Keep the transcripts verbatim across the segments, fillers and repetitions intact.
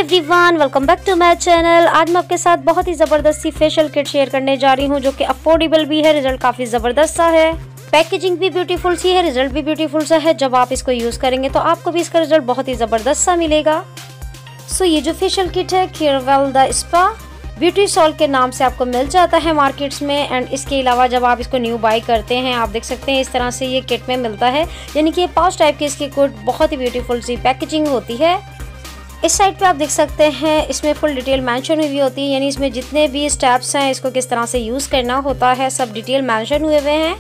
Everyone, welcome back to my channel. आज मैं आपके साथ बहुत ही ज़बरदस्त सी फेशियल किट शेयर करने जा रही हूँ जो कि अफोर्डेबल भी है। रिजल्ट काफ़ी ज़बरदस्त सा है, पैकेजिंग भी ब्यूटीफुल सी है, रिजल्ट भी ब्यूटीफुल सा है। जब आप इसको यूज़ करेंगे तो आपको भी इसका रिजल्ट बहुत ही ज़बरदस्त सा मिलेगा। सो ये जो फेशियल किट है Carewell the spa beauty salt के नाम से आपको मिल जाता है मार्केट्स में। एंड इसके अलावा जब आप इसको न्यू बाई करते हैं, आप देख सकते हैं इस तरह से ये किट में मिलता है, यानी कि ये पाउच टाइप की इसकी किट बहुत ही ब्यूटीफुल सी पैकेजिंग होती है। इस साइड पे आप देख सकते हैं इसमें फुल डिटेल मेंशन हुई होती है, यानी इसमें जितने भी स्टेप्स हैं, इसको किस तरह से यूज़ करना होता है, सब डिटेल मेंशन हुए हुए हैं।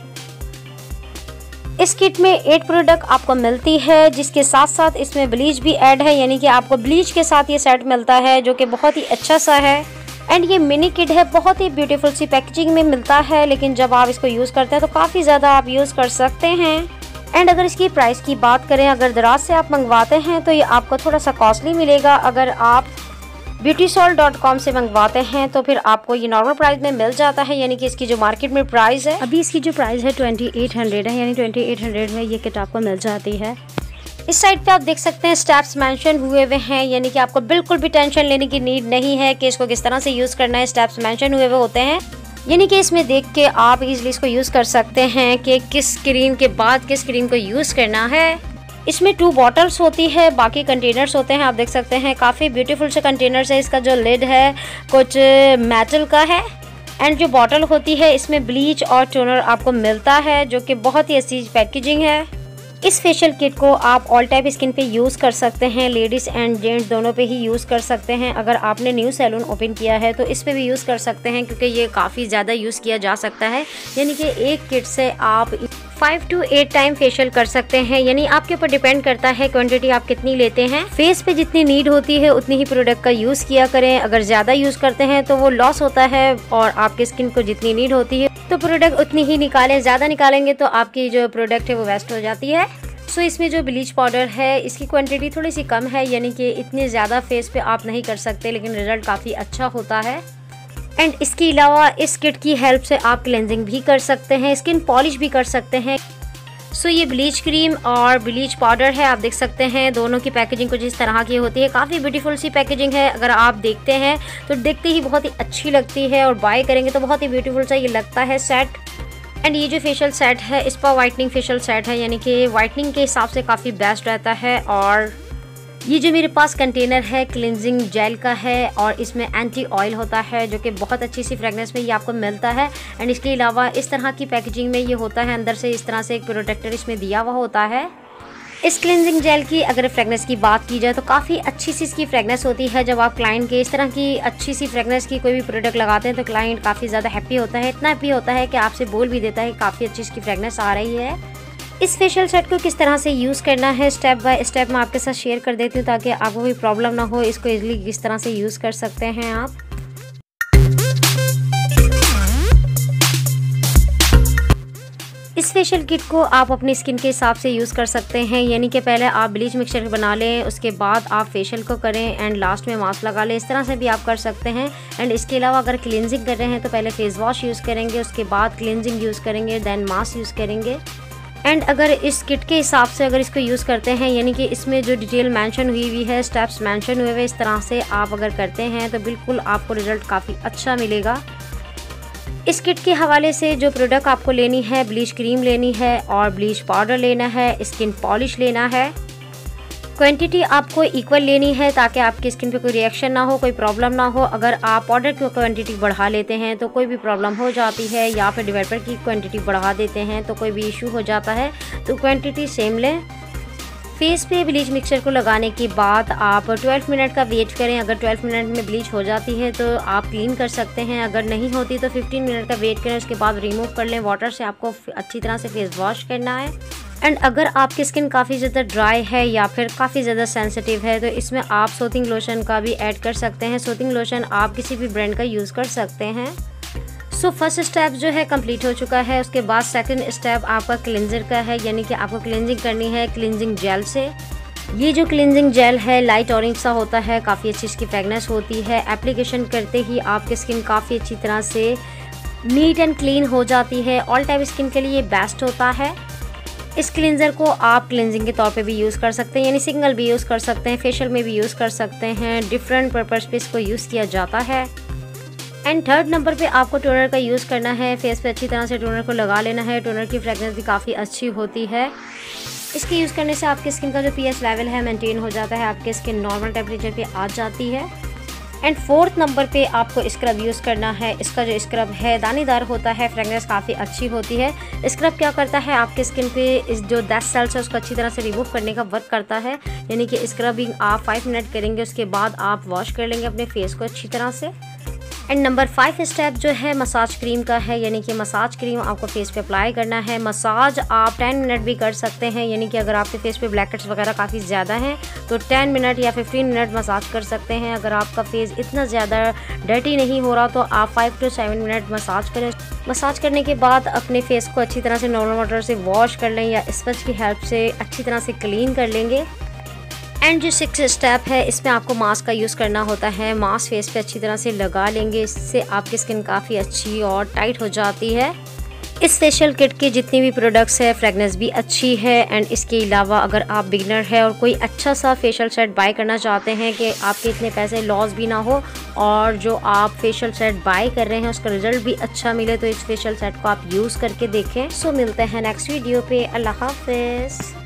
इस किट में एट प्रोडक्ट आपको मिलती है, जिसके साथ साथ इसमें ब्लीच भी ऐड है, यानी कि आपको ब्लीच के साथ ये सेट मिलता है जो कि बहुत ही अच्छा सा है। एंड ये मिनी किट है, बहुत ही ब्यूटीफुल सी पैकेजिंग में मिलता है, लेकिन जब आप इसको यूज़ करते हैं तो काफ़ी ज़्यादा आप यूज़ कर सकते हैं। एंड अगर इसकी प्राइस की बात करें, अगर दराज से आप मंगवाते हैं तो ये आपको थोड़ा सा कॉस्टली मिलेगा। अगर आप ब्यूटी सॉल्ट डॉट कॉम से मंगवाते हैं तो फिर आपको ये नॉर्मल प्राइस में मिल जाता है, यानी कि इसकी जो मार्केट में प्राइस है, अभी इसकी जो प्राइस है ट्वेंटी एट हंड्रेड है, यानी ट्वेंटी एट हंड्रेड में ये किट आपको मिल जाती है। इस साइड पे आप देख सकते हैं स्टेप्स मेंशन हुए हुए हैं, यानी कि आपको बिल्कुल भी टेंशन लेने की नीड नहीं है कि इसको किस तरह से यूज़ करना है। स्टेप्स मेंशन हुए हुए होते हैं, यानी कि इसमें देख के आप इजीली इसको यूज़ कर सकते हैं कि किस क्रीम के बाद किस क्रीम को यूज़ करना है। इसमें टू बॉटल्स होती है, बाकी कंटेनर्स होते हैं। आप देख सकते हैं काफ़ी ब्यूटीफुल से कंटेनर्स है। इसका जो लिड है कुछ मेटल का है। एंड जो बॉटल होती है इसमें ब्लीच और टोनर आपको मिलता है, जो कि बहुत ही अच्छी पैकेजिंग है। इस फेशियल किट को आप ऑल टाइप स्किन पे यूज़ कर सकते हैं, लेडीज़ एंड जेंट्स दोनों पे ही यूज़ कर सकते हैं। अगर आपने न्यू सैलून ओपन किया है तो इस पे भी यूज़ कर सकते हैं, क्योंकि ये काफ़ी ज़्यादा यूज़ किया जा सकता है। यानी कि एक किट से आप five to eight time facial कर सकते हैं, यानी आपके ऊपर डिपेंड करता है क्वांटिटी आप कितनी लेते हैं। फेस पे जितनी नीड होती है उतनी ही प्रोडक्ट का यूज़ किया करें। अगर ज़्यादा यूज़ करते हैं तो वो लॉस होता है, और आपकी स्किन को जितनी नीड होती है तो प्रोडक्ट उतनी ही निकालें। ज़्यादा निकालेंगे तो आपकी जो प्रोडक्ट है वो वेस्ट हो जाती है। सो so, इसमें जो ब्लीच पाउडर है इसकी क्वांटिटी थोड़ी सी कम है, यानी कि इतनी ज़्यादा फेस पे आप नहीं कर सकते, लेकिन रिजल्ट काफ़ी अच्छा होता है। एंड इसके अलावा इस किट की हेल्प से आप क्लेंजिंग भी कर सकते हैं, स्किन पॉलिश भी कर सकते हैं। सो so, ये ब्लीच क्रीम और ब्लीच पाउडर है, आप देख सकते हैं दोनों की पैकेजिंग कुछ इस तरह की होती है। काफ़ी ब्यूटीफुल सी पैकेजिंग है। अगर आप देखते हैं तो देखते ही बहुत ही अच्छी लगती है, और बाय करेंगे तो बहुत ही ब्यूटीफुल सा ये लगता है सेट। एंड ये जो फेशियल सेट है स्पा वाइटनिंग फेशियल सेट है, यानी कि वाइटनिंग के हिसाब से काफ़ी बेस्ट रहता है। और ये जो मेरे पास कंटेनर है क्लिनजिंग जेल का है, और इसमें एंटी ऑयल होता है, जो कि बहुत अच्छी सी फ्रेगनेंस में ये आपको मिलता है। एंड इसके अलावा इस तरह की पैकेजिंग में ये होता है, अंदर से इस तरह से एक प्रोटेक्टर इसमें दिया हुआ होता है। इस क्लिनजिंग जेल की अगर फ्रेगनेंस की बात की जाए तो काफ़ी अच्छी सी इसकी फ्रेगनेंस होती है। जब आप क्लाइंट के इस तरह की अच्छी सी फ्रेगनेंस की कोई भी प्रोडक्ट लगाते हैं तो क्लाइंट काफ़ी ज़्यादा हैप्पी होता है। इतना हैप्पी होता है कि आपसे बोल भी देता है काफ़ी अच्छी इसकी फ्रेगनेंस आ रही है। इस फेशियल सेट को किस तरह से यूज़ करना है स्टेप बाय स्टेप मैं आपके साथ शेयर कर देती हूँ, ताकि आपको कोई प्रॉब्लम ना हो। इसको ईजिली किस तरह से यूज़ कर सकते हैं आप। इस फेशियल किट को आप अपनी स्किन के हिसाब से यूज़ कर सकते हैं, यानी कि पहले आप ब्लीच मिक्सचर बना लें, उसके बाद आप फेशियल को करें, एंड लास्ट में मास्क लगा लें। इस तरह से भी आप कर सकते हैं। एंड इसके अलावा अगर क्लिनजिंग कर रहे हैं तो पहले फेस वॉश यूज़ करेंगे, उसके बाद क्लिनजिंग यूज़ करेंगे, देन मास्क यूज़ करेंगे। एंड अगर इस किट के हिसाब से अगर इसको यूज़ करते हैं, यानी कि इसमें जो डिटेल मेंशन हुई हुई है, स्टेप्स मेंशन हुए हुए, इस तरह से आप अगर करते हैं तो बिल्कुल आपको रिजल्ट काफ़ी अच्छा मिलेगा। इस किट के हवाले से जो प्रोडक्ट आपको लेनी है, ब्लीच क्रीम लेनी है और ब्लीच पाउडर लेना है, स्किन पॉलिश लेना है। क्वांटिटी आपको इक्वल लेनी है, ताकि आपकी स्किन पे कोई रिएक्शन ना हो, कोई प्रॉब्लम ना हो। अगर आप पाउडर की क्वांटिटी बढ़ा लेते हैं तो कोई भी प्रॉब्लम हो जाती है, या फिर डिवेलपर की क्वांटिटी बढ़ा देते हैं तो कोई भी इशू हो जाता है। तो क्वांटिटी सेम लें। फेस पे ब्लीच मिक्सचर को लगाने के बाद आप ट्वेल्व मिनट का वेट करें। अगर ट्वेल्व मिनट में ब्लीच हो जाती है तो आप क्लीन कर सकते हैं, अगर नहीं होती तो फिफ्टीन मिनट का वेट करें, उसके बाद रिमूव कर लें। वाटर से आपको अच्छी तरह से फेस वॉश करना है। एंड अगर आपकी स्किन काफ़ी ज़्यादा ड्राई है या फिर काफ़ी ज़्यादा सेंसिटिव है तो इसमें आप सोथिंग लोशन का भी ऐड कर सकते हैं। सोथिंग लोशन आप किसी भी ब्रांड का यूज़ कर सकते हैं। सो फर्स्ट स्टेप जो है कंप्लीट हो चुका है। उसके बाद सेकंड स्टेप आपका क्लिनजर का है, यानी कि आपको क्लिनजिंग करनी है क्लिनजिंग जेल से। ये जो क्लिनजिंग जेल है लाइट ऑरेंज सा होता है, काफ़ी अच्छी इसकी फ्रेगनेंस होती है। एप्लीकेशन करते ही आपकी स्किन काफ़ी अच्छी तरह से नीट एंड क्लीन हो जाती है। ऑल टाइप स्किन के लिए बेस्ट होता है। इस क्लींजर को आप क्लिनजिंग के तौर पे भी यूज़ कर सकते हैं, यानी सिंगल भी यूज़ कर सकते हैं, फेशियल में भी यूज़ कर सकते हैं, डिफरेंट पर्पज़ पे इसको यूज़ किया जाता है। एंड थर्ड नंबर पे आपको टोनर का यूज़ करना है। फेस पे अच्छी तरह से टोनर को लगा लेना है। टोनर की फ्रेगनेंस भी काफ़ी अच्छी होती है। इसके यूज़ करने से आपकी स्किन का जो पीएच लेवल है मेंटेन हो जाता है, आपकी स्किन नॉर्मल टेम्परेचर पे आ जाती है। एंड फोर्थ नंबर पे आपको स्क्रब यूज़ करना है। इसका जो स्क्रब है दानेदार होता है, फ्रेगनेंस काफ़ी अच्छी होती है। स्क्रब क्या करता है, आपके स्किन पे इस जो डेड सेल्स है उसको अच्छी तरह से रिमूव करने का वर्क करता है। यानी कि स्क्रबिंग आप फाइव मिनट करेंगे, उसके बाद आप वॉश कर लेंगे अपने फेस को अच्छी तरह से। एंड नंबर फाइव स्टेप जो है मसाज क्रीम का है, यानी कि मसाज क्रीम आपको फेस पे अप्लाई करना है। मसाज आप टेन मिनट भी कर सकते हैं, यानी कि अगर आपके फेस पे ब्लैकहेड्स वगैरह काफ़ी ज़्यादा हैं तो टेन मिनट या फिफ्टीन मिनट मसाज कर सकते हैं। अगर आपका फेस इतना ज़्यादा डर्टी नहीं हो रहा तो आप five to seven minute massage करें। मसाज करने के बाद अपने फेस को अच्छी तरह से नॉर्मल वाटर से वॉश कर लें या स्पंज की हेल्प से अच्छी तरह से क्लीन कर लेंगे। एंड जो सिक्स स्टेप है इसमें आपको मास्क का यूज़ करना होता है। मास्क फेस पे अच्छी तरह से लगा लेंगे, इससे आपकी स्किन काफ़ी अच्छी और टाइट हो जाती है। इस फेशियल किट की जितनी भी प्रोडक्ट्स है फ्रेगनेंस भी अच्छी है। एंड इसके अलावा अगर आप बिगनर है और कोई अच्छा सा फेशियल सेट बाय करना चाहते हैं कि आपके इतने पैसे लॉस भी ना हो और जो आप फेशियल सेट बाय कर रहे हैं उसका रिजल्ट भी अच्छा मिले, तो इस फेशियल सेट को आप यूज़ करके देखें। सो मिलते हैं नेक्स्ट वीडियो पे। अल्लाह हाफिज़।